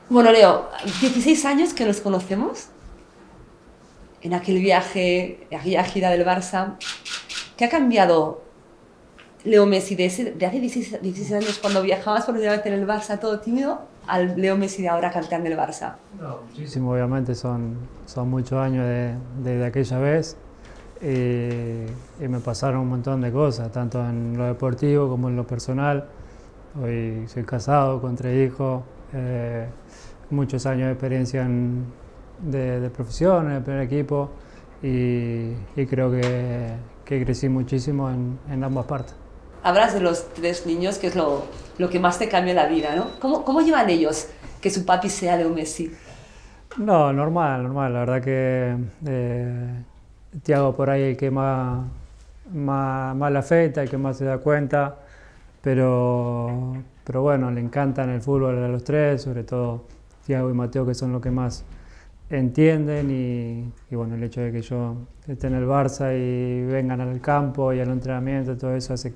Bueno, Leo, 16 años que nos conocemos, en aquel viaje, aquella gira del Barça. ¿Qué ha cambiado Leo Messi de hace 16 años cuando viajabas por primera vez en el Barça todo tímido al Leo Messi de ahora campeón del Barça? No, muchísimo, obviamente son muchos años desde aquella vez y me pasaron un montón de cosas, tanto en lo deportivo como en lo personal. Hoy soy casado con 3 hijos, muchos años de experiencia de profesión en el primer equipo y creo que crecí muchísimo en ambas partes. Hablas de los 3 niños, que es lo que más te cambia la vida, ¿no? ¿Cómo llevan ellos que su papi sea Leo Messi? No, normal, normal. La verdad que Thiago por ahí el que más le afecta, el que más se da cuenta, pero bueno, le encantan el fútbol a los tres, sobre todo Thiago y Mateo, que son los que más entienden y bueno, el hecho de que yo esté en el Barça y vengan al campo y al entrenamiento, todo eso hace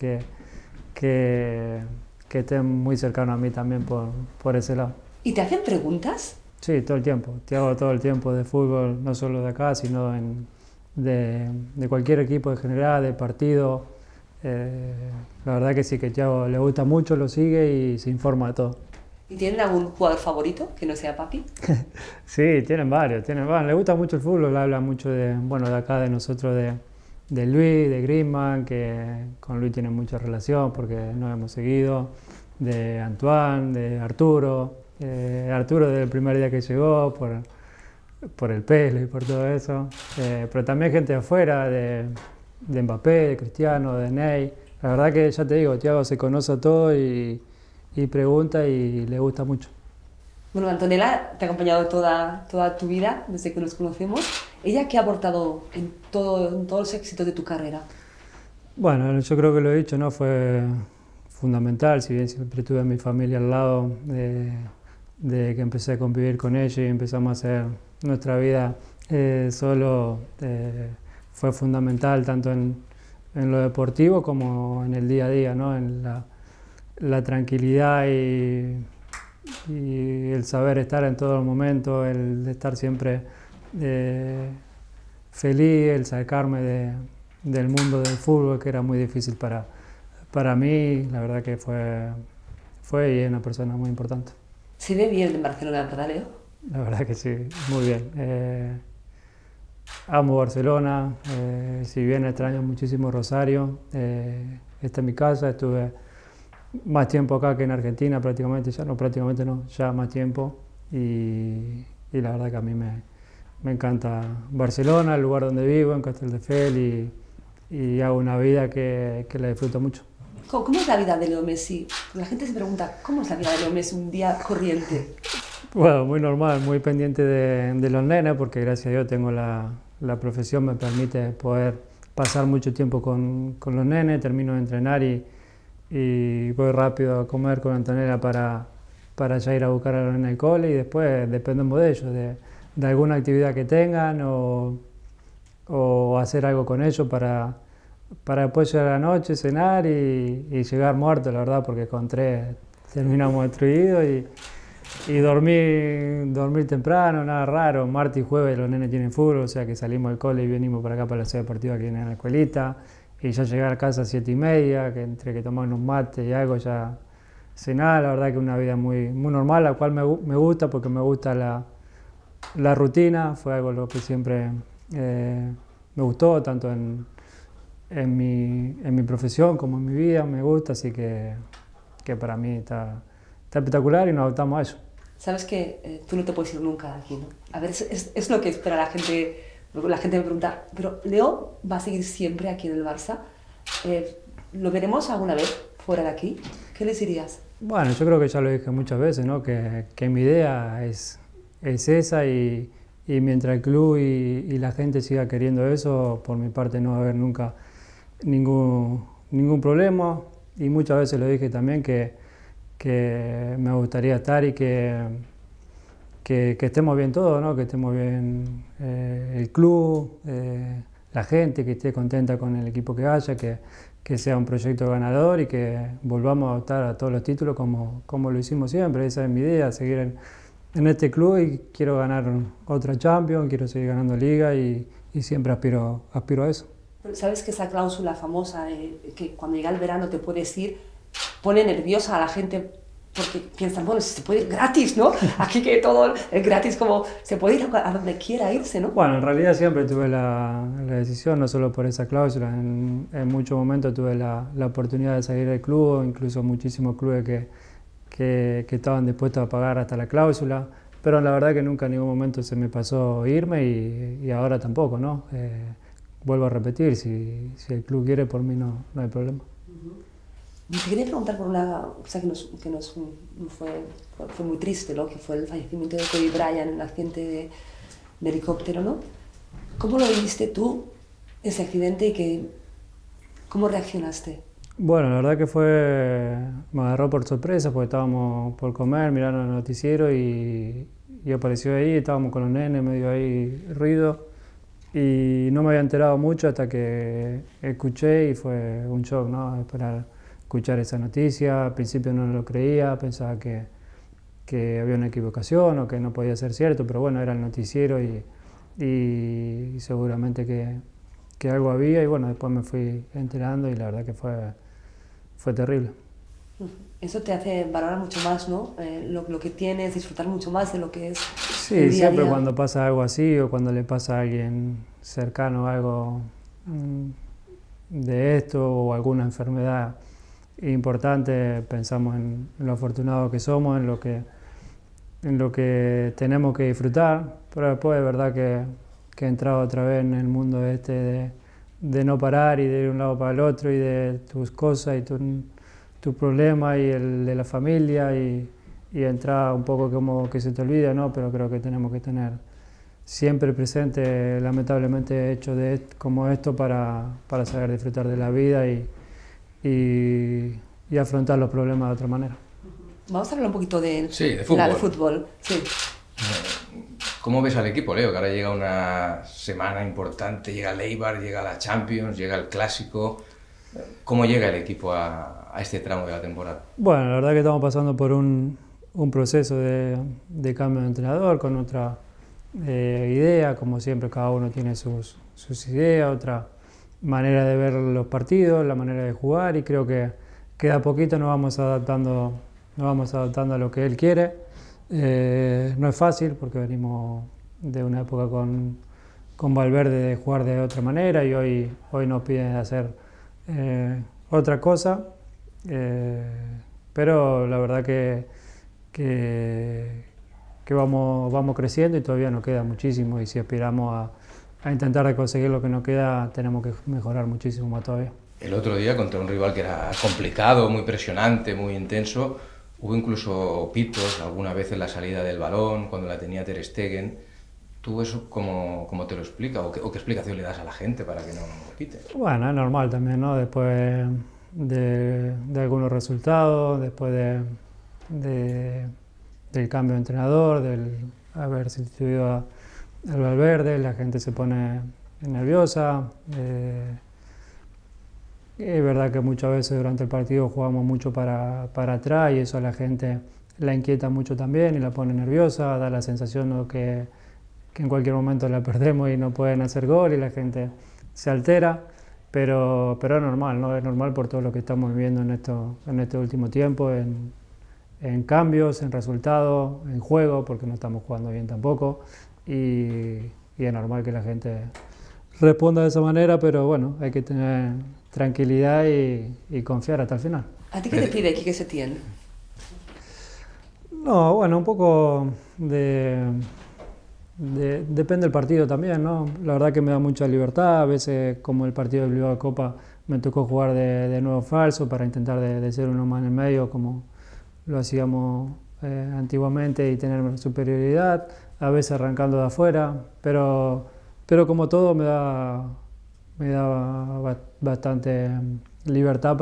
que estén muy cercanos a mí también por ese lado. ¿Y te hacen preguntas? Sí, todo el tiempo. Thiago todo el tiempo de fútbol, no solo de acá, sino de cualquier equipo en general, de partido. La verdad que sí, que Thiago le gusta mucho, lo sigue y se informa de todo. ¿Y tienen algún jugador favorito que no sea papi? Sí, tienen varios, le gusta mucho el fútbol, habla mucho bueno, de acá, de nosotros, de Luis, de Griezmann, que con Luis tiene mucha relación porque nos hemos seguido, de Antoine, de Arturo. Arturo desde el primer día que llegó, por el pelo y por todo eso, pero también gente de afuera, de Mbappé, de Cristiano, de Ney. La verdad que ya te digo, Thiago se conoce a todo y pregunta y le gusta mucho. Bueno, Antonella te ha acompañado toda tu vida, desde que nos conocemos. ¿Ella qué ha aportado en todos los éxitos de tu carrera? Bueno, yo creo que lo he dicho, ¿no? Fue fundamental, si bien siempre tuve a mi familia al lado, de que empecé a convivir con ellos y empezamos a hacer nuestra vida solo, fue fundamental tanto en lo deportivo como en el día a día, ¿no? En la tranquilidad y el saber estar en todo el momento, el estar siempre feliz, el sacarme del mundo del fútbol, que era muy difícil para mí. La verdad que fue y es una persona muy importante. ¿Se ve bien en Barcelona, verdad, Leo? La verdad que sí, muy bien. Amo Barcelona, si bien extraño muchísimo Rosario, esta es mi casa, estuve más tiempo acá que en Argentina prácticamente no, ya más tiempo y la verdad que a mí me encanta Barcelona, el lugar donde vivo, en Castelldefels y hago una vida que la disfruto mucho. ¿Cómo es la vida de Leo Messi? La gente se pregunta, ¿cómo es la vida de Leo Messi un día corriente? Bueno, muy normal, muy pendiente de los nenes, porque gracias a Dios tengo la profesión, me permite poder pasar mucho tiempo con los nenes, termino de entrenar y voy rápido a comer con Antonella para ya ir a buscar a los nenes al cole y después dependemos de ellos, de alguna actividad que tengan o hacer algo con ellos para después llegar a la noche, cenar y llegar muerto, la verdad, porque con 3 terminamos destruidos y dormir temprano, nada raro. Martes y jueves los nenes tienen fútbol, o sea que salimos del cole y venimos para acá para la ciudad deportiva que viene en la escuelita y ya llegar a casa a 7:30, que entre que tomar unos mates y algo ya cenar. La verdad que es una vida muy, muy normal, la cual me gusta porque me gusta la rutina, fue algo lo que siempre me gustó, tanto en mi profesión como en mi vida, me gusta, así que para mí está espectacular y nos adaptamos a eso. Sabes que tú no te puedes ir nunca de aquí, ¿no? A ver, es lo que espera la gente. La gente me pregunta, ¿pero Leo va a seguir siempre aquí en el Barça? ¿Lo veremos alguna vez fuera de aquí? ¿Qué les dirías? Bueno, yo creo que ya lo dije muchas veces, ¿no? Que mi idea es esa y mientras el club y la gente siga queriendo eso, por mi parte no va a haber nunca ningún problema y muchas veces lo dije también que me gustaría estar y que estemos bien todos, ¿no? Que estemos bien el club, la gente, que esté contenta con el equipo que haya, que sea un proyecto ganador y que volvamos a optar a todos los títulos como lo hicimos siempre. Esa es mi idea, seguir en este club y quiero ganar otra Champions, quiero seguir ganando Liga y siempre aspiro a eso. ¿Sabes que esa cláusula famosa que cuando llega el verano te puedes ir, pone nerviosa a la gente porque piensan, bueno, si se puede ir gratis, ¿no? Aquí que todo es gratis, como se puede ir a donde quiera irse, ¿no? Bueno, en realidad siempre tuve la decisión, no solo por esa cláusula, en muchos momentos tuve la oportunidad de salir del club, incluso muchísimos clubes que estaban dispuestos a pagar hasta la cláusula, pero la verdad que nunca en ningún momento se me pasó irme y ahora tampoco, ¿no? Vuelvo a repetir, si el club quiere, por mí no hay problema. Te quería preguntar por una cosa fue muy triste, ¿no? Que fue el fallecimiento de Kobe Bryant en un accidente de helicóptero, ¿no? ¿Cómo lo viviste tú, ese accidente, y cómo reaccionaste? Bueno, la verdad que me agarró por sorpresa porque estábamos por comer, mirando el noticiero y apareció ahí, estábamos con los nenes, medio ahí ruido y no me había enterado mucho hasta que escuché y fue un shock, ¿no? Esperar escuchar esa noticia, al principio no lo creía, pensaba que había una equivocación o que no podía ser cierto, pero bueno, era el noticiero y seguramente que algo había y bueno, después me fui enterando y la verdad que fue terrible. Eso te hace valorar mucho más, ¿no? Lo que tienes, disfrutar mucho más de lo que es Sí, el día a siempre día. cuando pasa algo así o cuando le pasa a alguien cercano algo de esto o alguna enfermedad importante, pensamos en lo afortunados que somos, en lo que tenemos que disfrutar, pero después de verdad que he entrado otra vez en el mundo este de no parar y de ir de un lado para el otro y de tus cosas y tus problemas y el de la familia y entrar un poco como que se te olvida, ¿no? Pero creo que tenemos que tener siempre presente, lamentablemente, hechos como esto para saber disfrutar de la vida y afrontar los problemas de otra manera. Vamos a hablar un poquito de fútbol. De fútbol. Sí. ¿Cómo ves al equipo, Leo? Que ahora llega una semana importante, llega el Eibar, llega la Champions, llega el Clásico. ¿Cómo llega el equipo a este tramo de la temporada? Bueno, la verdad que estamos pasando por un proceso de cambio de entrenador con otra idea, como siempre cada uno tiene sus ideas, otra manera de ver los partidos, la manera de jugar y creo que de a poquito nos vamos adaptando a lo que él quiere. No es fácil porque venimos de una época con Valverde de jugar de otra manera y hoy nos piden hacer otra cosa, pero la verdad que vamos creciendo y todavía nos queda muchísimo y si aspiramos a intentar conseguir lo que nos queda tenemos que mejorar muchísimo más todavía. El otro día contra un rival que era complicado, muy presionante, muy intenso, hubo incluso pitos alguna vez en la salida del balón, cuando la tenía Ter Stegen. ¿Tú eso cómo te lo explicas o qué explicación le das a la gente para que no pite? Bueno, es normal también, ¿no? Después de algunos resultados, después del cambio de entrenador, del haber sustituido al Valverde, la gente se pone nerviosa. Es verdad que muchas veces durante el partido jugamos mucho para atrás y eso a la gente la inquieta mucho también y la pone nerviosa, da la sensación de que en cualquier momento la perdemos y no pueden hacer gol y la gente se altera, pero es normal, ¿no? Es normal por todo lo que estamos viviendo en este último tiempo, en cambios, en resultados, en juego, porque no estamos jugando bien tampoco y es normal que la gente responda de esa manera, pero bueno, hay que tener tranquilidad y confiar hasta el final. ¿A ti qué te pide Quique Setién? No, bueno, un poco depende del partido también, ¿no? La verdad que me da mucha libertad, a veces como el partido de Bilbao Copa me tocó jugar de nuevo falso para intentar de ser uno más en el medio como lo hacíamos antiguamente y tener superioridad, a veces arrancando de afuera, pero como todo me da bastante libertad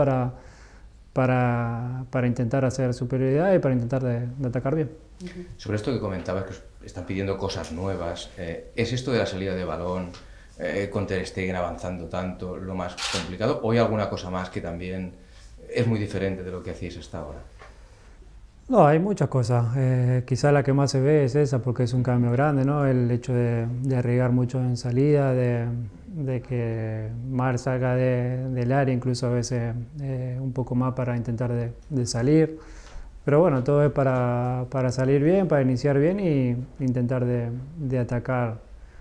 para intentar hacer superioridad y para intentar de atacar bien. Sobre esto que comentabas, que están pidiendo cosas nuevas, ¿es esto de la salida de balón, con Ter Stegen avanzando tanto, lo más complicado? ¿O hay alguna cosa más que también es muy diferente de lo que hacíais hasta ahora? No, hay muchas cosas. Quizá la que más se ve es esa, porque es un cambio grande, ¿no? El hecho de arriesgar mucho en salida, de que Mar salga del área, incluso a veces un poco más para intentar de salir. Pero bueno, todo es para salir bien, para iniciar bien y intentar de atacar,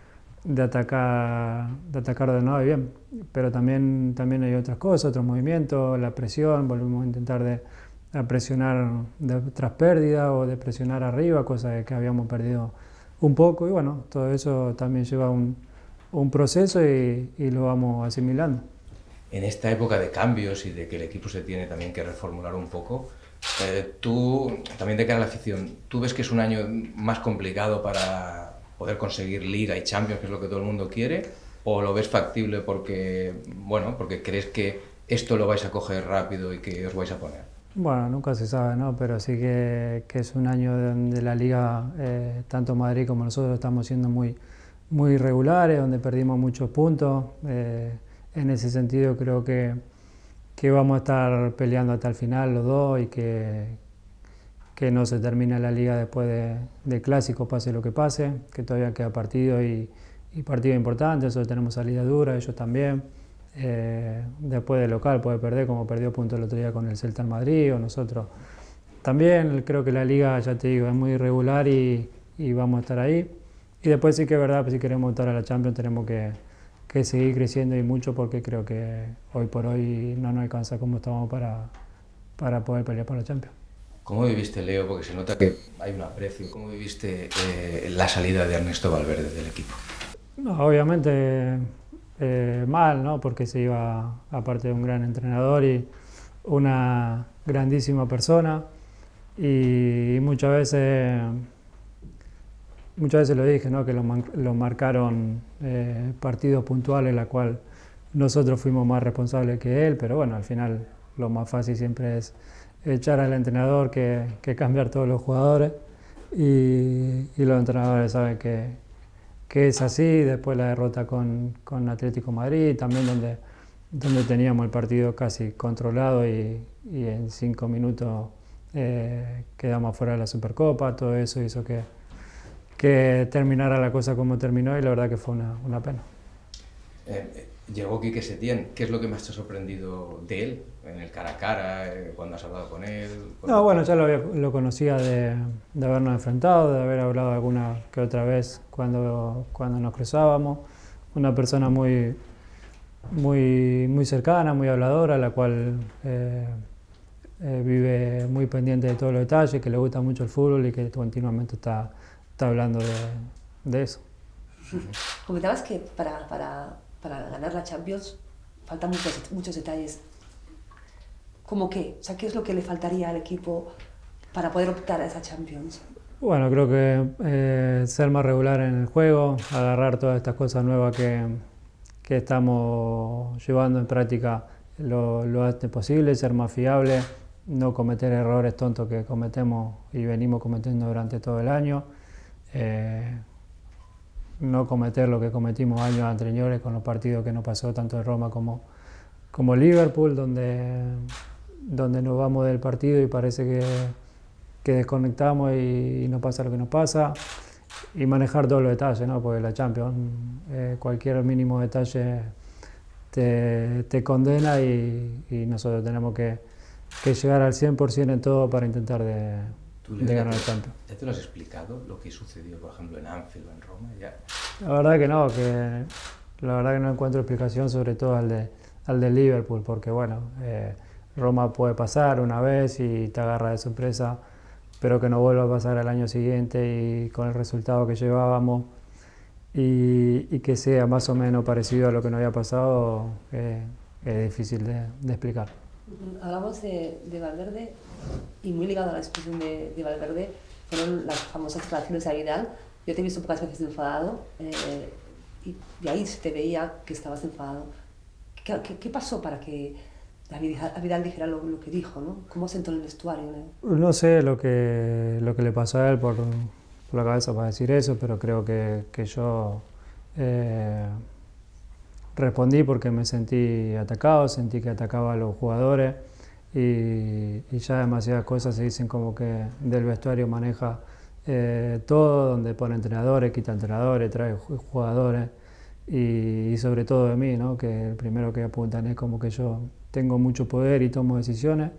de nuevo y bien. Pero también hay otras cosas, otros movimientos, la presión, volvemos a intentar a presionar tras pérdida o de presionar arriba, cosa que habíamos perdido un poco. Y bueno, todo eso también lleva un proceso y lo vamos asimilando. En esta época de cambios y de que el equipo se tiene también que reformular un poco, tú, también de cara a la afición, ¿tú ves que es un año más complicado para poder conseguir Liga y Champions, que es lo que todo el mundo quiere? ¿O lo ves factible porque, bueno, porque crees que esto lo vais a coger rápido y que os vais a poner? Bueno, nunca se sabe, ¿no? Pero sí que es un año donde la Liga, tanto Madrid como nosotros, estamos siendo muy irregulares, donde perdimos muchos puntos. En ese sentido creo que vamos a estar peleando hasta el final los dos y que no se termina la Liga después del Clásico, pase lo que pase, que todavía queda partido y partido importante. Nosotros tenemos salida dura, ellos también. Después del local puede perder, como perdió punto el otro día con el Celta en Madrid o nosotros. También creo que la Liga, ya te digo, es muy irregular y vamos a estar ahí. Y después sí que es verdad, pues si queremos estar a la Champions tenemos que seguir creciendo y mucho, porque creo que hoy por hoy no nos alcanza como estamos para poder pelear por la Champions. ¿Cómo viviste, Leo? Porque se nota que hay un aprecio. ¿Cómo viviste la salida de Ernesto Valverde del equipo? No, obviamente mal, ¿no? Porque se iba, aparte de un gran entrenador y una grandísima persona, y muchas veces lo dije, ¿no? Que lo marcaron partidos puntuales en la cual nosotros fuimos más responsables que él, pero bueno, al final lo más fácil siempre es echar al entrenador que cambiar todos los jugadores, y los entrenadores saben que es así. Después la derrota con Atlético Madrid, también donde teníamos el partido casi controlado y en 5 minutos quedamos fuera de la Supercopa. Todo eso hizo que terminara la cosa como terminó, y la verdad que fue una pena. Llegó Quique Setién. ¿Qué es lo que más te ha sorprendido de él en el cara a cara, cuando has hablado con él? No, bueno, ya lo conocía de habernos enfrentado, de haber hablado alguna que otra vez cuando nos cruzábamos. Una persona muy cercana, muy habladora, la cual vive muy pendiente de todos los detalles, que le gusta mucho el fútbol y que continuamente está hablando de eso. Comentabas que para ganar la Champions faltan muchos detalles. ¿Cómo qué? O sea, ¿qué es lo que le faltaría al equipo para poder optar a esa Champions? Bueno, creo que ser más regular en el juego, agarrar todas estas cosas nuevas que estamos llevando en práctica lo antes posible, ser más fiable, no cometer errores tontos que cometemos y venimos cometiendo durante todo el año. No cometer lo que cometimos años anteriores con los partidos que nos pasó tanto en Roma como Liverpool, donde nos vamos del partido y parece que desconectamos y nos pasa lo que nos pasa, y manejar todos los detalles, ¿no? Porque la Champions, cualquier mínimo detalle te condena, y nosotros tenemos que llegar al 100% en todo para intentar de ganar el Champions. ¿Ya te lo has explicado lo que sucedió, por ejemplo, en Anfield o en Roma? ¿Ya? La verdad que no, la verdad que no encuentro explicación, sobre todo al de Liverpool, porque bueno, Roma puede pasar una vez y te agarra de sorpresa, pero que no vuelva a pasar al año siguiente y con el resultado que llevábamos, y que sea más o menos parecido a lo que nos había pasado, es difícil de explicar. Hablamos de Valverde, y muy ligado a la discusión de Valverde fueron las famosas declaraciones a Vidal. Yo te he visto pocas veces enfadado, y ahí se te veía que estabas enfadado. ¿Qué pasó para que a Vidal dijera lo que dijo, ¿no? ¿Cómo sentó en el vestuario? No sé lo que le pasó a él por la cabeza para decir eso, pero creo que yo respondí porque me sentí atacado, sentí que atacaba a los jugadores, y ya demasiadas cosas se dicen como que del vestuario maneja todo, donde pone entrenadores, quita entrenadores, trae jugadores y sobre todo de mí, ¿no? Que el primero que apuntan es como que yo tengo mucho poder y tomo decisiones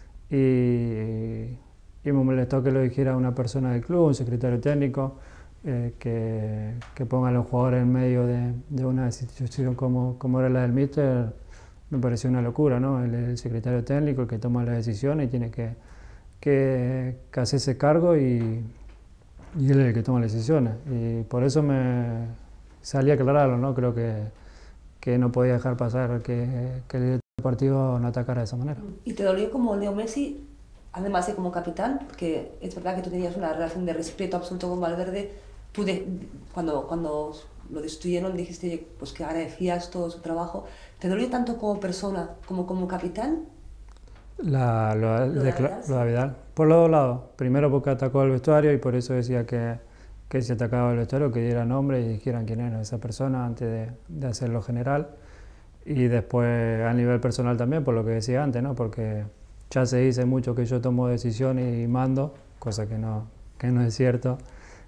y me molestó que lo dijera una persona del club, un secretario técnico, que ponga a los jugadores en medio de una situación como era la del míster. Me pareció una locura, ¿no? Él es el secretario técnico, el que toma las decisiones y tiene que hacerse cargo y él es el que toma las decisiones. Y por eso me salí a aclararlo, ¿no? Creo que no podía dejar pasar que el director del partido no atacara de esa manera. ¿Y te dolió como Leo Messi, además de como capitán? Porque es verdad que tú tenías una relación de respeto absoluto con Valverde. Tú cuando lo destruyeron dijiste pues que agradecías todo su trabajo. ¿Te dolió tanto como persona como capitán? Lo de Vidal. Por los dos lados. Primero porque atacó al vestuario y por eso decía que si atacaba al vestuario que diera nombre y dijeran quién era esa persona antes de hacerlo general. Y después a nivel personal también, por lo que decía antes, ¿no? Porque ya se dice mucho que yo tomo decisiones y mando, cosa que no es cierto.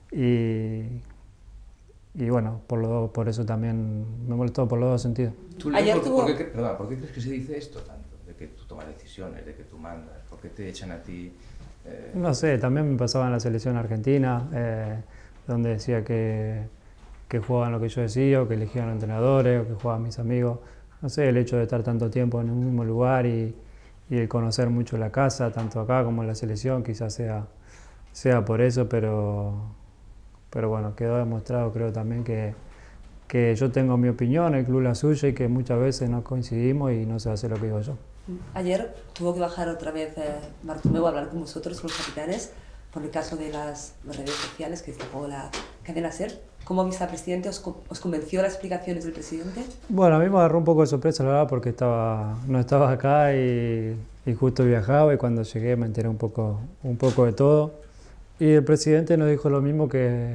Y bueno, por eso también me molestó por los dos sentidos. ¿Por qué crees que se dice esto tanto? De que tú tomas decisiones, de que tú mandas, ¿por qué te echan a ti? No sé, también me pasaba en la selección argentina, donde decía que jugaban lo que yo decía, o que elegían entrenadores, o que jugaban mis amigos. No sé, el hecho de estar tanto tiempo en un mismo lugar y el conocer mucho la casa, tanto acá como en la selección, quizás sea por eso, pero bueno, quedó demostrado creo también que yo tengo mi opinión, el club la suya y que muchas veces no coincidimos y no se hace lo que digo yo. Ayer tuvo que bajar otra vez Bartomeu a hablar con vosotros, con los capitanes, por el caso de las redes sociales que destapó la cadena SER. ¿Cómo viste al presidente? ¿Os convenció las explicaciones del presidente? Bueno, a mí me agarró un poco de sorpresa, la verdad, porque no estaba acá y justo viajaba y cuando llegué me enteré un poco de todo. Y el presidente nos dijo lo mismo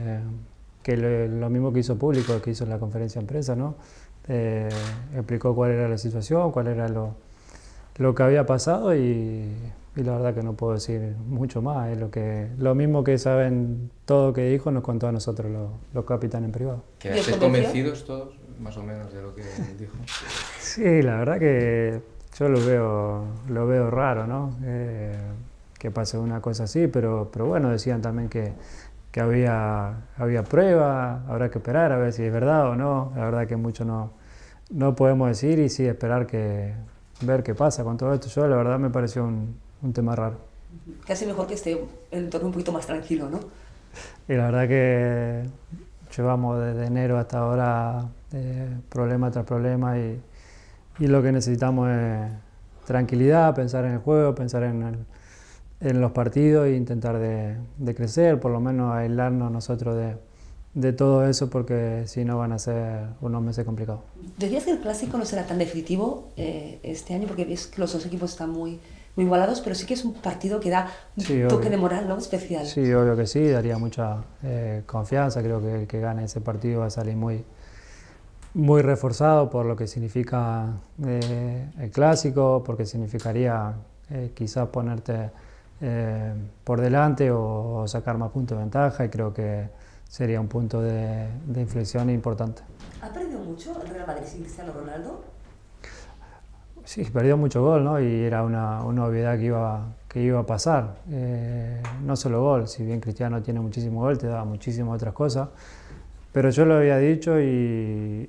lo mismo que hizo público, que hizo en la conferencia de prensa, ¿no? Explicó cuál era la situación, cuál era lo que había pasado y la verdad que no puedo decir mucho más. Es lo mismo que saben todo que dijo, nos contó a nosotros los capitanes en privado. ¿Quedaste convencidos todos, más o menos, de lo que dijo? Sí, la verdad que yo lo veo raro, ¿no? Que pase una cosa así, pero bueno, decían también que había pruebas, habrá que esperar a ver si es verdad o no. La verdad que mucho no podemos decir y sí esperar ver qué pasa con todo esto. Yo la verdad me pareció un tema raro. Casi mejor que esté el entorno un poquito más tranquilo, ¿no? Y la verdad que llevamos desde enero hasta ahora problema tras problema y lo que necesitamos es tranquilidad, pensar en el juego, pensar en los partidos e intentar de crecer, por lo menos aislarnos nosotros de todo eso, porque si no van a ser unos meses complicados. Decías que el Clásico no será tan definitivo este año, porque ves que los dos equipos están muy igualados, pero sí que es un partido que da un toque de moral, ¿no? Especial. Sí, obvio que sí, daría mucha confianza. Creo que el que gane ese partido va a salir muy reforzado por lo que significa el Clásico, porque significaría quizás ponerte por delante o sacar más puntos de ventaja, y creo que sería un punto de inflexión importante. ¿Ha perdido mucho el Real Madrid sin Cristiano Ronaldo? Sí, perdió mucho gol, ¿no? Y era una obviedad que iba a pasar. No solo gol, si bien Cristiano tiene muchísimo gol, te da muchísimas otras cosas. Pero yo lo había dicho y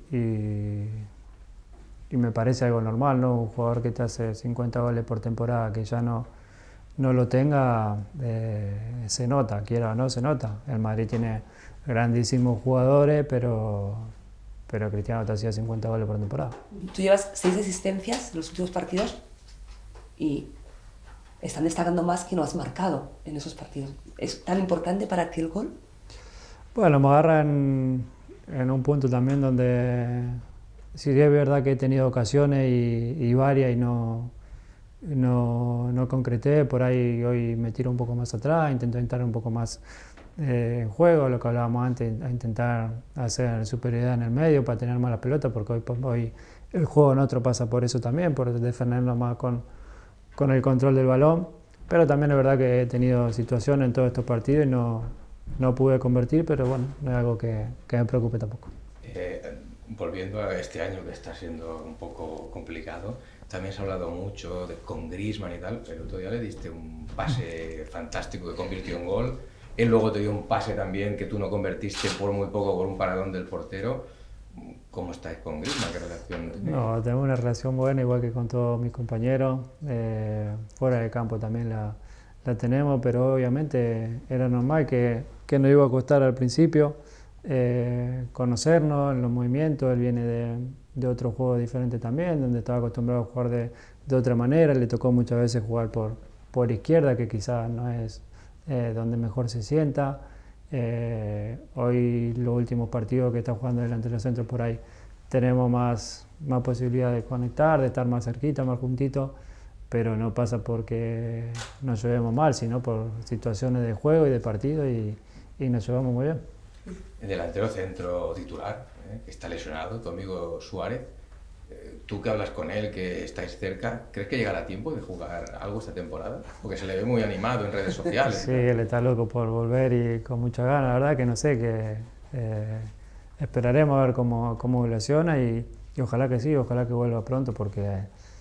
me parece algo normal, ¿no? Un jugador que te hace 50 goles por temporada, que ya no lo tenga, se nota, quiera o no, se nota. El Madrid tiene grandísimos jugadores, pero Cristiano te hacía 50 goles por temporada. Tú llevas 6 asistencias en los últimos partidos y están destacando más que no has marcado en esos partidos. ¿Es tan importante para ti el gol? Bueno, me agarra en un punto también donde sí es verdad que he tenido ocasiones y varias y no concreté. Por ahí hoy me tiro un poco más atrás, intento entrar un poco más en juego, lo que hablábamos antes, a intentar hacer superioridad en el medio para tener más la pelota, porque hoy el juego nuestro pasa por eso también, por defendernos más con con el control del balón, pero también es verdad que he tenido situaciones en todos estos partidos y no pude convertir, pero bueno, no es algo que me preocupe tampoco. Volviendo a este año que está siendo un poco complicado, también se ha hablado mucho con Griezmann y tal, pero el otro día le diste un pase fantástico que convirtió en gol. Él luego te dio un pase también que tú no convertiste por muy poco, por un paradón del portero. ¿Cómo estáis con Griezmann? ¿Qué relación tenéis? No, tenemos una relación buena, igual que con todos mis compañeros. Fuera de campo también la tenemos, pero obviamente era normal que nos iba a costar al principio conocernos en los movimientos. Él viene de otro juego diferente también, donde estaba acostumbrado a jugar de otra manera. Le tocó muchas veces jugar por izquierda, que quizás no es donde mejor se sienta. Hoy los últimos partidos que está jugando delantero centro por ahí tenemos más posibilidad de conectar, de estar más cerquita, más juntitos, pero no pasa porque nos llevemos mal, sino por situaciones de juego y de partido y nos llevamos muy bien. El delantero centro titular, que está lesionado, tu amigo Suárez, tú que hablas con él, que estáis cerca, ¿crees que llegará tiempo de jugar algo esta temporada? Porque se le ve muy animado en redes sociales. Sí, él está loco por volver y con mucha ganas, la verdad que no sé, que esperaremos a ver cómo evoluciona y ojalá que sí, ojalá que vuelva pronto porque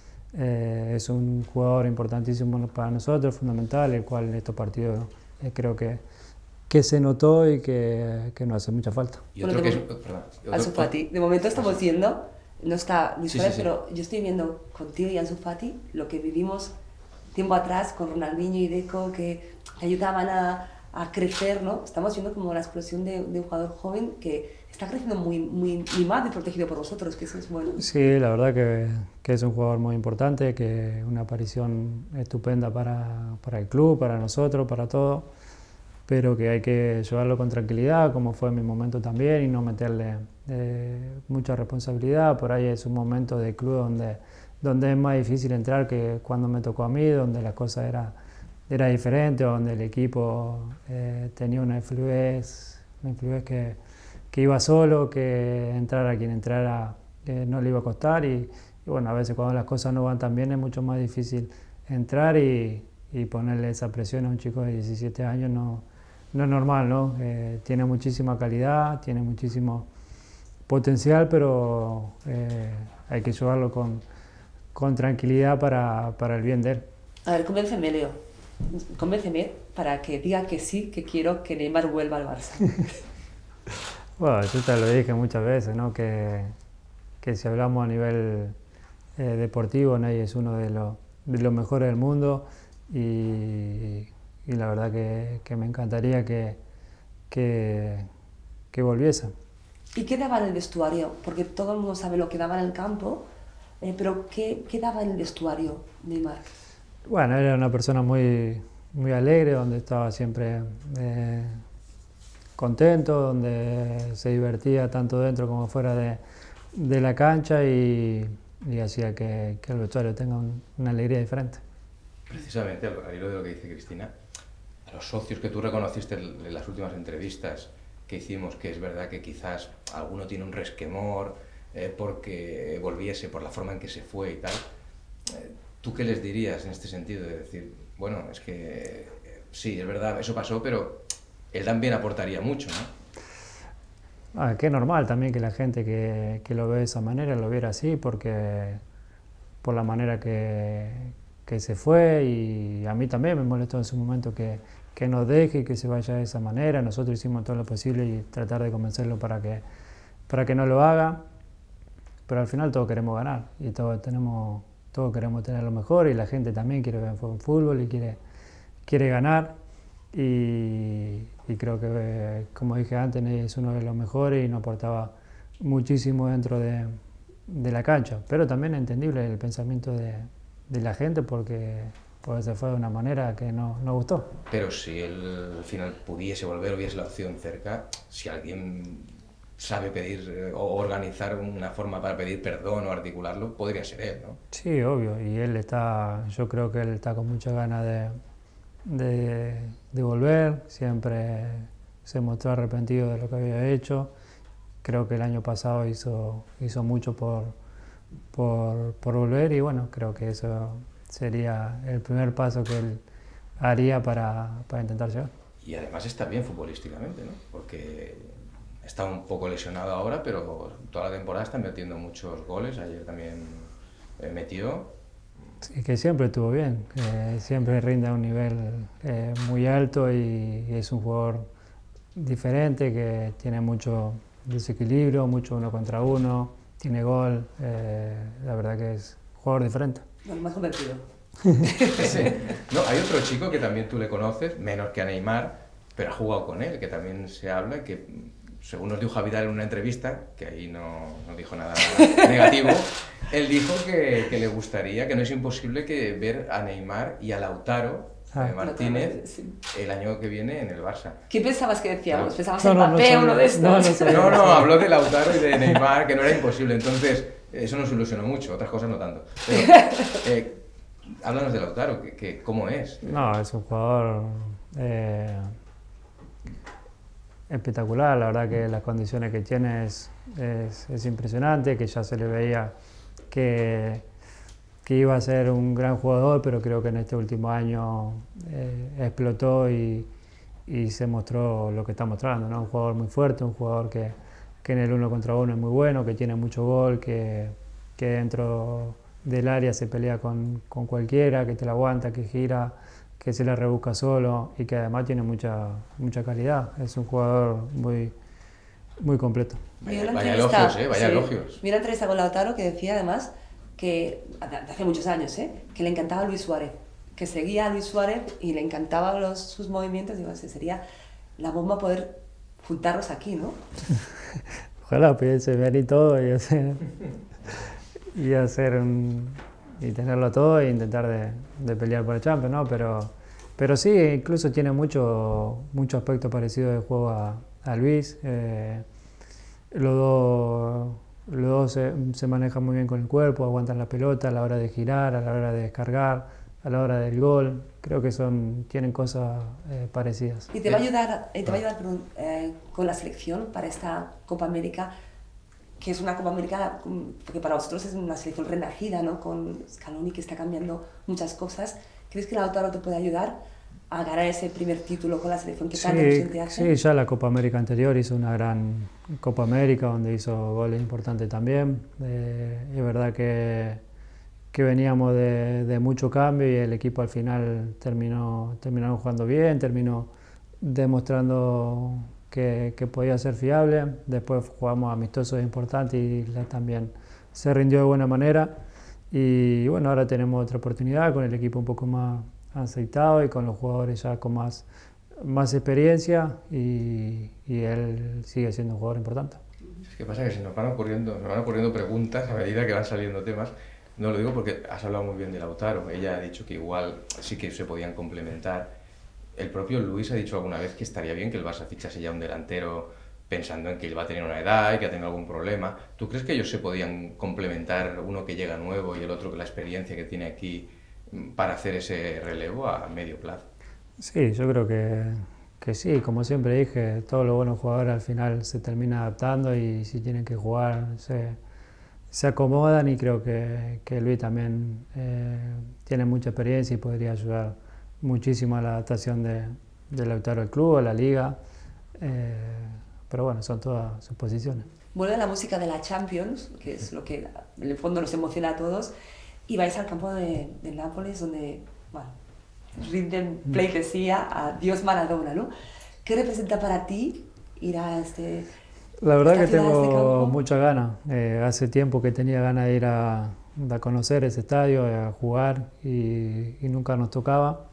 es un jugador importantísimo para nosotros, fundamental, el cual en estos partidos creo que se notó y que nos hace mucha falta. Y otro que es... Ansu Fati, de momento estamos viendo, no está Luis Suárez, sí. pero yo estoy viendo contigo y Ansu Fati lo que vivimos tiempo atrás con Ronaldinho y Deco, que ayudaban a crecer, ¿no? Estamos viendo como la explosión de un jugador joven que está creciendo muy mimado y protegido por vosotros, que eso es bueno. Sí, la verdad que es un jugador muy importante, que una aparición estupenda para el club, para nosotros, para todos, pero que hay que llevarlo con tranquilidad, como fue en mi momento también, y no meterle mucha responsabilidad. Por ahí es un momento de club donde es más difícil entrar que cuando me tocó a mí, donde las cosas era diferente, donde el equipo tenía una influencia que iba solo, que entrara quien entrara no le iba a costar y bueno, a veces cuando las cosas no van tan bien es mucho más difícil entrar y ponerle esa presión a un chico de 17 años no es normal, ¿no? Tiene muchísima calidad, tiene muchísimo potencial, pero hay que llevarlo con tranquilidad para el bien de él. A ver, convénceme, Leo. Convénceme para que diga que sí, que quiero que Neymar vuelva al Barça. Bueno, yo te lo dije muchas veces, ¿no? Que si hablamos a nivel deportivo, nadie es uno de los mejores del mundo y la verdad que me encantaría que volviese. ¿Y qué daba en el vestuario? Porque todo el mundo sabe lo que daba en el campo, pero ¿qué daba en el vestuario Neymar? Bueno, era una persona muy alegre, donde estaba siempre contento, donde se divertía tanto dentro como fuera de la cancha y hacía que el vestuario tenga una alegría diferente. Precisamente, al hilo de lo que dice Cristina, a los socios que tú reconociste en las últimas entrevistas que hicimos, que es verdad que quizás alguno tiene un resquemor porque volviese por la forma en que se fue y tal, ¿tú qué les dirías en este sentido? De decir, bueno, es que sí, es verdad, eso pasó, pero él también aportaría mucho, ¿no? Que es normal también que la gente que lo ve de esa manera lo viera así, porque por la manera que se fue, y a mí también me molestó en su momento que nos deje y que se vaya de esa manera. Nosotros hicimos todo lo posible y tratar de convencerlo para que no lo haga, pero al final todos queremos ganar y todos queremos tener lo mejor y la gente también quiere ver fútbol y quiere ganar y creo que, como dije antes, es uno de los mejores y nos aportaba muchísimo dentro de la cancha, pero también es entendible el pensamiento de la gente porque se fue de una manera que no gustó. Pero si él al final pudiese volver, hubiese la opción cerca, si alguien sabe pedir o organizar una forma para pedir perdón o articularlo, podría ser él, ¿no? Sí, obvio, y yo creo que él está con muchas ganas de volver, siempre se mostró arrepentido de lo que había hecho. Creo que el año pasado hizo mucho por volver y bueno, creo que eso sería el primer paso que él haría para intentar llegar. Y además está bien futbolísticamente, ¿no? Porque está un poco lesionado ahora, pero toda la temporada está metiendo muchos goles. Ayer también metió. Sí, que siempre estuvo bien, siempre rinde a un nivel muy alto y es un jugador diferente que tiene mucho desequilibrio, mucho uno contra uno, tiene gol, la verdad que es un jugador diferente. Bueno, más convertido. Sí. No, hay otro chico que también tú le conoces, menos que a Neymar, pero ha jugado con él, que también se habla, que según nos dijo Vidal en una entrevista, que ahí no dijo nada negativo, él dijo que le gustaría, que no es imposible que ver a Neymar y a Lautaro Martínez el año que viene en el Barça. ¿Qué pensabas que decíamos? Claro. ¿Pensabas en Mbappé, uno de estos? No, habló de Lautaro y de Neymar, que no era imposible, entonces eso nos ilusionó mucho, otras cosas no tanto. Pero, háblanos de Lautaro, ¿cómo es? No, es un jugador espectacular, la verdad que las condiciones que tiene es impresionante, que ya se le veía que iba a ser un gran jugador, pero creo que en este último año explotó y se mostró lo que está mostrando, ¿no? Un jugador muy fuerte, un jugador que en el 1 contra 1 es muy bueno, que tiene mucho gol, que dentro del área se pelea con cualquiera, que te la aguanta, que gira, que se la rebusca solo y que además tiene mucha calidad. Es un jugador muy completo. Vaya elogios, vaya elogios. Vi una entrevista con Lautaro que decía además que, de hace muchos años, que le encantaba Luis Suárez, que seguía a Luis Suárez y le encantaban sus movimientos. Digo, sería la bomba poder juntarlos aquí, ¿no? Ojalá pudiese ver y todo y tenerlo todo e intentar de pelear por el Champions, ¿no? Pero sí, incluso tiene mucho aspecto parecido de juego a Luis. Los dos se manejan muy bien con el cuerpo, aguantan la pelota a la hora de girar, a la hora de descargar, a la hora del gol. Creo que tienen cosas parecidas. ¿Y te va a ayudar, con la selección para esta Copa América? Que es una Copa América que para vosotros es una selección renacida, ¿no? Con Scaloni, que está cambiando muchas cosas. ¿Crees que Lautaro te puede ayudar a ganar ese primer título con la selección que tanta ilusión te hace? Sí, ya la Copa América anterior hizo una gran Copa América donde hizo goles importantes también. Es verdad que veníamos de mucho cambio y el equipo al final terminó jugando bien, terminó demostrando que podía ser fiable. Después jugamos amistosos importantes y también se rindió de buena manera. Y bueno, ahora tenemos otra oportunidad con el equipo un poco más aceitado y con los jugadores ya con más experiencia y él sigue siendo un jugador importante. Es que pasa que se nos van ocurriendo preguntas a medida que van saliendo temas. No lo digo porque has hablado muy bien de Lautaro. Ella ha dicho que igual sí que se podían complementar. El propio Luis ha dicho alguna vez que estaría bien que el Barça fichase ya un delantero pensando en que él va a tener una edad y que ha tenido algún problema. ¿Tú crees que ellos se podían complementar, uno que llega nuevo y el otro con la experiencia que tiene aquí, para hacer ese relevo a medio plazo? Sí, yo creo que sí. Como siempre dije, todos los buenos jugadores al final se terminan adaptando y si tienen que jugar se acomodan y creo que Luis también tiene mucha experiencia y podría ayudar muchísimo a la adaptación de Lautaro al club, a la liga, pero bueno, son todas suposiciones. Vuelve la música de la Champions, que es lo que en el fondo nos emociona a todos, y vais al campo de Nápoles donde, bueno, rinden pleitesía a Dios Maradona, ¿no? ¿Qué representa para ti ir a La verdad que tengo muchas ganas. Hace tiempo que tenía ganas de ir a conocer ese estadio, a jugar y nunca nos tocaba.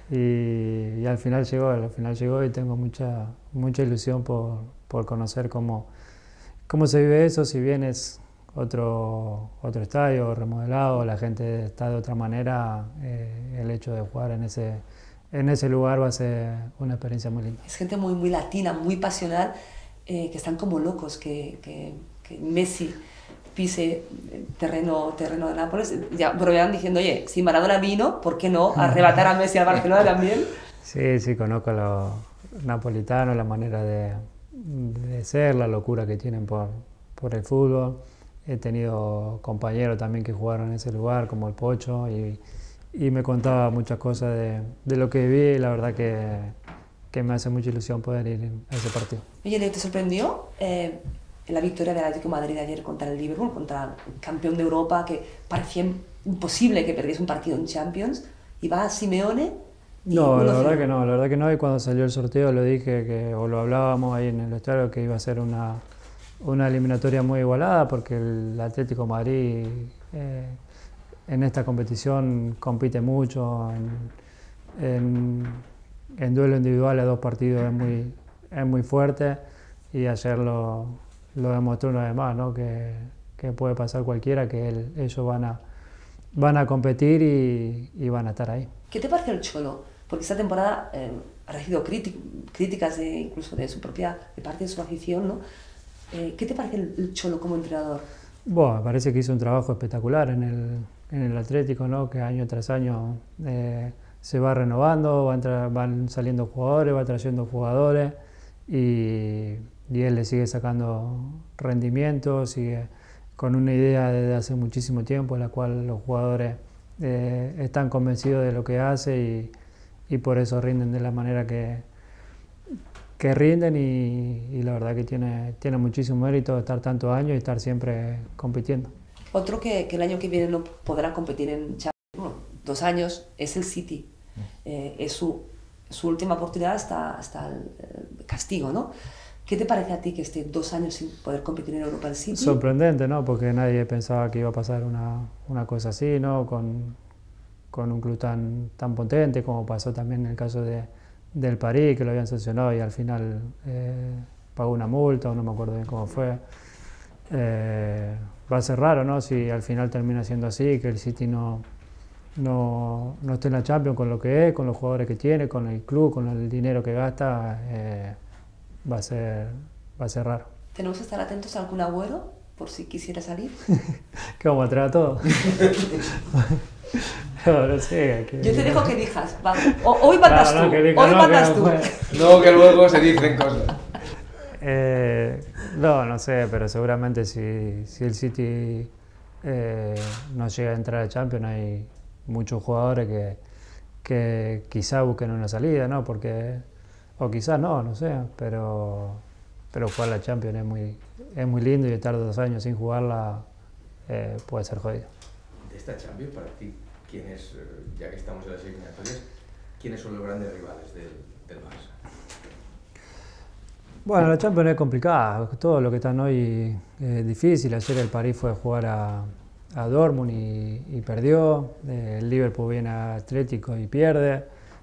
Y al final llegó y tengo mucha ilusión por conocer cómo se vive eso, si bien es otro estadio remodelado, la gente está de otra manera, el hecho de jugar en ese lugar va a ser una experiencia muy linda. Es gente muy, muy latina, muy pasional, que están como locos, que Messi pise terreno de Nápoles. Ya bromean diciendo, oye, si Maradona vino, ¿por qué no arrebatar a Messi al Barcelona también? Sí, conozco a los napolitanos, la manera de ser, la locura que tienen por el fútbol. He tenido compañeros también que jugaron en ese lugar, como el Pocho, y y me contaba muchas cosas de lo que viví y la verdad que me hace mucha ilusión poder ir a ese partido. Oye, ¿te sorprendió la victoria del Atlético de Madrid ayer contra el Liverpool, contra el campeón de Europa, que parecía imposible que perdiese un partido en Champions? Y va a Simeone y No, la 1-0. verdad que no, la verdad que no. Y cuando salió el sorteo lo dije, o lo hablábamos ahí en el estadio, que iba a ser una eliminatoria muy igualada, porque el Atlético de Madrid en esta competición compite mucho, en duelo individual a dos partidos es muy fuerte, y ayer lo demostró una vez más, ¿no? Que puede pasar cualquiera, que ellos van a competir y van a estar ahí. ¿Qué te parece el Cholo? Porque esta temporada ha recibido críticas incluso de parte de su afición, ¿no? ¿Qué te parece el Cholo como entrenador? Bueno, me parece que hizo un trabajo espectacular en el Atlético, ¿no? Que año tras año se va renovando, van saliendo jugadores, va trayendo jugadores, y él le sigue sacando rendimiento, sigue con una idea desde hace muchísimo tiempo en la cual los jugadores están convencidos de lo que hace, y por eso rinden de la manera que rinden, y la verdad que tiene muchísimo mérito estar tantos años y estar siempre compitiendo. Otro que el año que viene no podrá competir en Champions, bueno, 2 años, es el City. Es su última oportunidad hasta el castigo, ¿no? ¿Qué te parece a ti que esté 2 años sin poder competir en Europa el City? Sorprendente, ¿no? Porque nadie pensaba que iba a pasar una cosa así, ¿no? Con un club tan potente, como pasó también en el caso del París, que lo habían sancionado y al final pagó una multa, o no me acuerdo bien cómo fue. Va a ser raro, ¿no? Si al final termina siendo así, que el City no esté en la Champions con lo que es, con los jugadores que tiene, con el club, con el dinero que gasta, va a ser raro. ¿Tenemos que estar atentos a algún Agüero por si quisiera salir? ¿Qué vamos a traer a todos? No sé. Yo te dejo que elijas. Hoy mandas tú. Hoy mandas tú. No, que luego se dicen cosas. No sé, pero seguramente si el City no llega a entrar a Champions, hay muchos jugadores que quizá busquen una salida, ¿no? O quizás no sé, pero jugar la Champions es muy lindo, y estar 2 años sin jugarla puede ser jodido. De esta Champions, para ti, ¿quiénes, ya que estamos en las eliminatorias, quiénes son los grandes rivales del Barça? Bueno, la Champions es complicada, todo lo que están hoy es difícil. Ayer el París fue a jugar a Dortmund y perdió, el Liverpool viene a Atlético y pierde.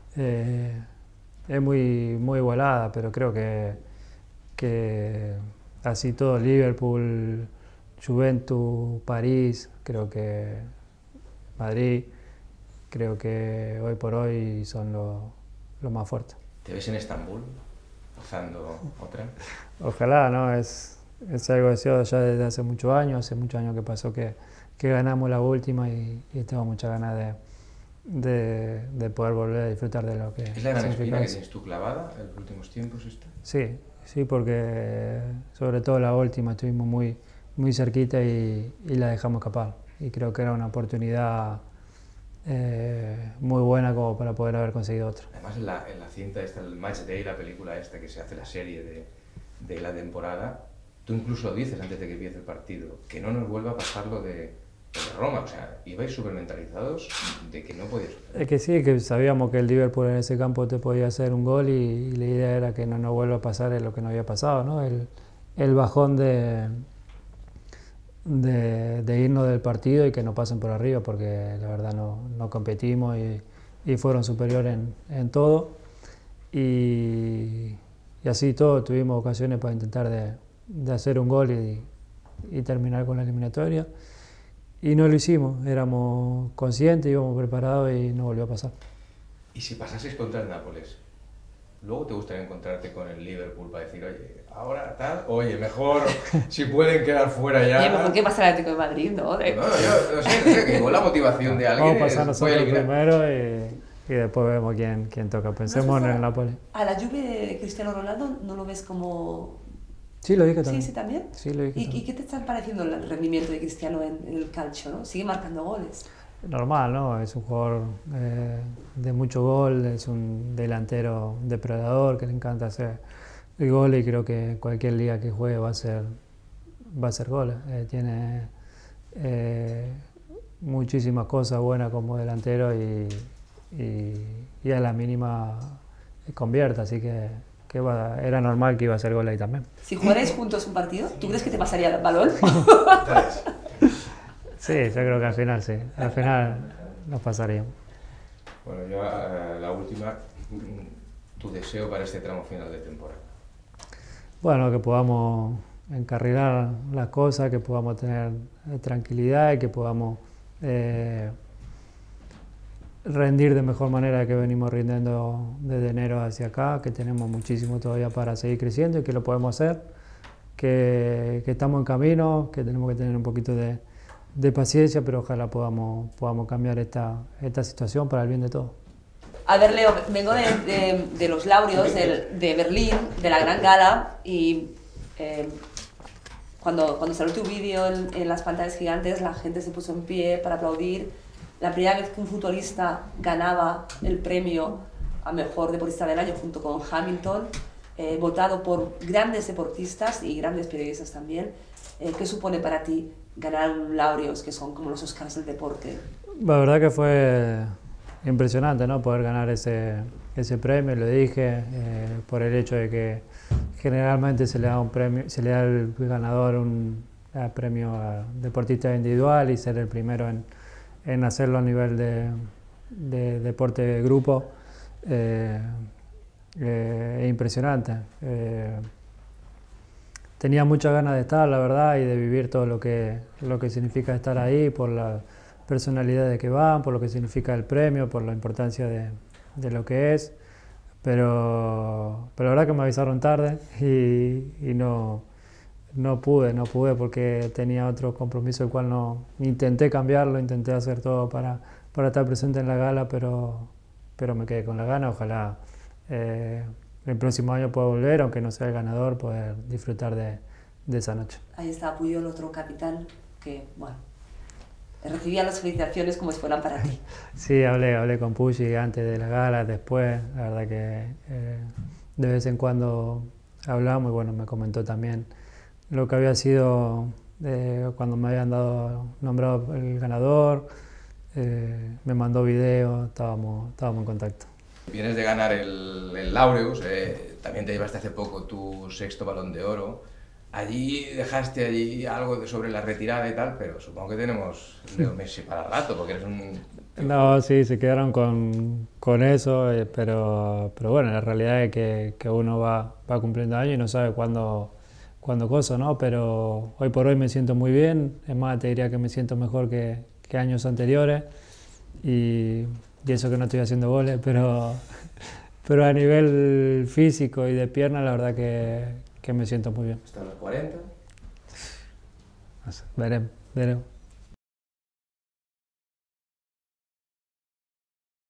Es muy igualada, pero creo que así todo, Liverpool, Juventus, París, creo que Madrid, creo que hoy por hoy son los más fuertes. ¿Te ves en Estambul pasando otra? Ojalá, ¿no? Es algo deseado ya desde hace muchos años que pasó que ganamos la última, y tengo muchas ganas de poder volver a disfrutar de lo que ¿Es la gran espina que tienes tú clavada en los últimos tiempos esta? Sí, porque sobre todo la última estuvimos muy cerquita y la dejamos escapar, y creo que era una oportunidad muy buena como para poder haber conseguido otra. Además en la cinta esta, el Match Day, la película esta que se hace la serie de la temporada, tú incluso dices antes de que empiece el partido que no nos vuelva a pasar lo de Roma, o sea, ibais súper mentalizados de que no podía suceder. Es que sí, que sabíamos que el Liverpool en ese campo te podía hacer un gol, y la idea era que no nos vuelva a pasar lo que nos había pasado, ¿no? El bajón de irnos del partido y que nos pasen por arriba, porque la verdad no competimos y fueron superiores en todo, y así todo tuvimos ocasiones para intentar de hacer un gol y terminar con la eliminatoria, y no lo hicimos. Éramos conscientes, íbamos preparados y no volvió a pasar. ¿Y si pasases contra el Nápoles? ¿Luego te gustaría encontrarte con el Liverpool para decir, oye, ahora tal, oye, mejor si pueden quedar fuera ya? Oye, mejor que pasa el Atlético de Madrid, ¿no? No, yo no sé, que con la motivación de alguien. Vamos a pasar nosotros primero y después vemos quién toca. Pensemos en el Nápoles. ¿A la Juve de Cristiano Ronaldo no lo ves como...? Sí, lo dije también. Sí, también. Sí, lo dije también. ¿Y qué te está pareciendo el rendimiento de Cristiano en el calcio, no? Sigue marcando goles. normal, ¿no? Es un jugador de mucho gol, es un delantero depredador que le encanta hacer el gol y creo que cualquier liga que juegue va a hacer goles. Tiene muchísimas cosas buenas como delantero y a la mínima convierte, así que era normal que iba a hacer gol ahí también. Si jugarais juntos un partido, ¿tú crees que te pasaría el balón? Sí, yo creo que al final sí, al final nos pasaríamos. Bueno, yo la última, tu deseo para este tramo final de temporada. Bueno, que podamos encarrilar las cosas, que podamos tener tranquilidad y que podamos rendir de mejor manera que venimos rindiendo desde enero hacia acá, que tenemos muchísimo todavía para seguir creciendo y que lo podemos hacer, que estamos en camino, que tenemos que tener un poquito de paciencia, pero ojalá podamos cambiar esta situación para el bien de todos. A ver, Leo, vengo de los laureos, de Berlín, de la gran gala, y cuando salió tu vídeo en las pantallas gigantes, la gente se puso en pie para aplaudir. La primera vez que un futbolista ganaba el premio a mejor deportista del año junto con Hamilton, votado por grandes deportistas y grandes periodistas también. ¿Qué supone para ti ganar un laureos, que son como los Oscars del deporte? La verdad que fue impresionante, ¿no? Poder ganar ese premio, lo dije, por el hecho de que generalmente se le da un premio, se le da al ganador un premio a deportista individual y ser el primero en hacerlo a nivel de deporte de grupo es impresionante. Tenía muchas ganas de estar, la verdad, y de vivir todo lo que significa estar ahí, por la personalidad de que van, por lo que significa el premio, por la importancia de lo que es. Pero la verdad que me avisaron tarde y no pude porque tenía otro compromiso el cual no intenté cambiarlo, intenté hacer todo para estar presente en la gala, pero me quedé con la gana. Ojalá el próximo año pueda volver, aunque no sea el ganador, poder disfrutar de esa noche. Ahí está Puyol, otro capitán que, bueno, recibía las felicitaciones como si fueran para ti. Sí, hablé con Puyi antes de la gala, después, la verdad que de vez en cuando hablamos y bueno, me comentó también lo que había sido cuando me habían nombrado el ganador, me mandó videos, estábamos en contacto. Vienes de ganar el Laureus, también te llevaste hace poco tu 6º Balón de Oro. Allí dejaste algo sobre la retirada y tal, pero supongo que tenemos Leo Messi para rato, porque eres un... No, sí, se quedaron con eso, pero bueno, la realidad es que uno va cumpliendo años y no sabe cuándo cosa, ¿no? Pero hoy por hoy me siento muy bien, es más, te diría que me siento mejor que años anteriores y eso que no estoy haciendo goles, pero a nivel físico y de pierna la verdad que me siento muy bien. ¿Hasta los 40? No sé, veremos.